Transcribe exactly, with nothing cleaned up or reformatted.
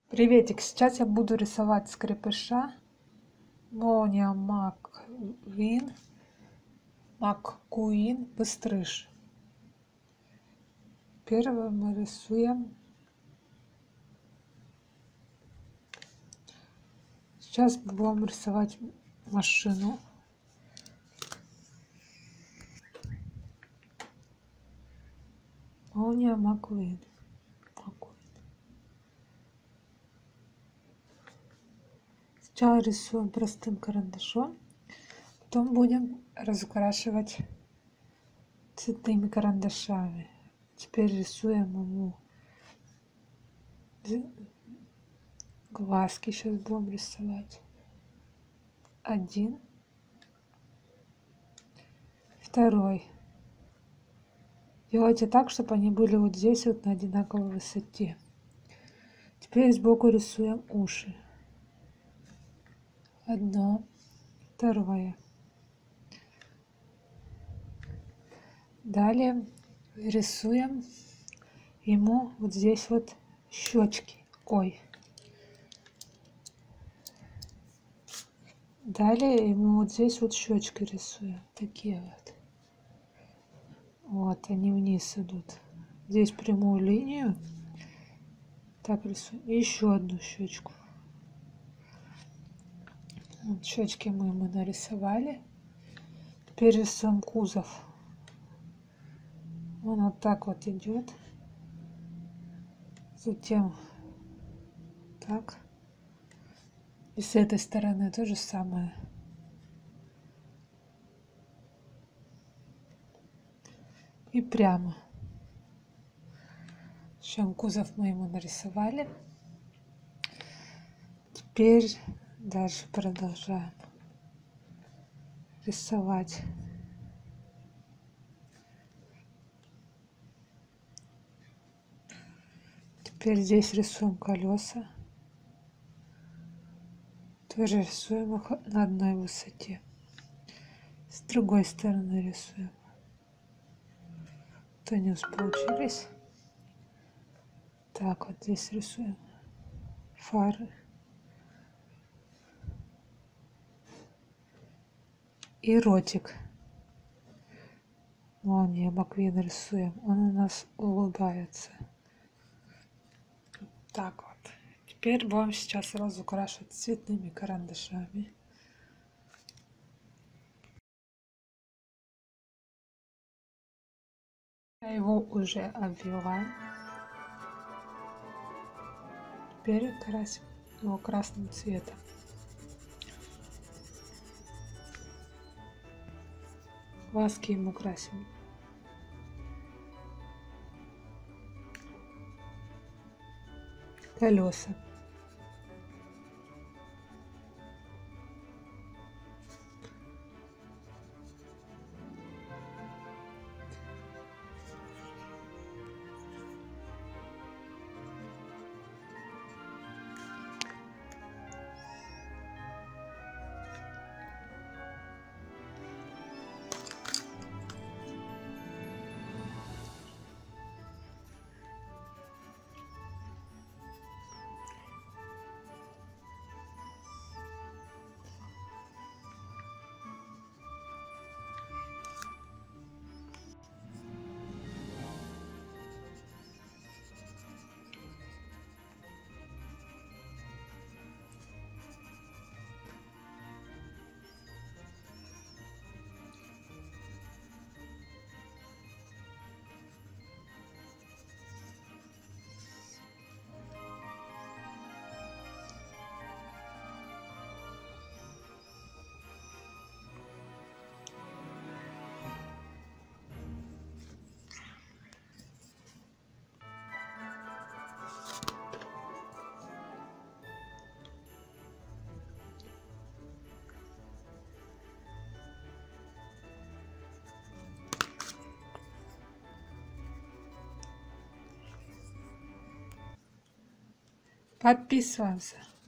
Приветик, сейчас я буду рисовать скрепыша Молния Маквин, Маккуин Быстрыш. Первое мы рисуем. Сейчас будем рисовать машину. Молния Маквин. Сначала рисуем простым карандашом, потом будем разукрашивать цветными карандашами. Теперь рисуем ему глазки. Сейчас будем рисовать. Один. Второй. Делайте так, чтобы они были вот здесь вот на одинаковой высоте. Теперь сбоку рисуем уши. Одно. Второе. Далее рисуем ему вот здесь вот щечки. Ой. Далее ему вот здесь вот щечки рисуем. Такие вот. Вот они вниз идут. Здесь прямую линию. Так рисуем. И еще одну щечку. Вот щечки мы ему нарисовали. Теперь рисуем кузов. Он вот так вот идет. Затем так. И с этой стороны то же самое. И прямо. Чем кузов мы ему нарисовали. Теперь дальше продолжаем рисовать. Теперь здесь рисуем колеса. Тоже рисуем их на одной высоте. С другой стороны рисуем. То не получились. Так, вот здесь рисуем фары. И ротик. Молния Маквин рисуем. Он у нас улыбается. Так вот. Теперь будем сейчас разукрашивать цветными карандашами. Я его уже обвела. Теперь красим его красным цветом. Глазки ему красим. Колеса. Подписываемся.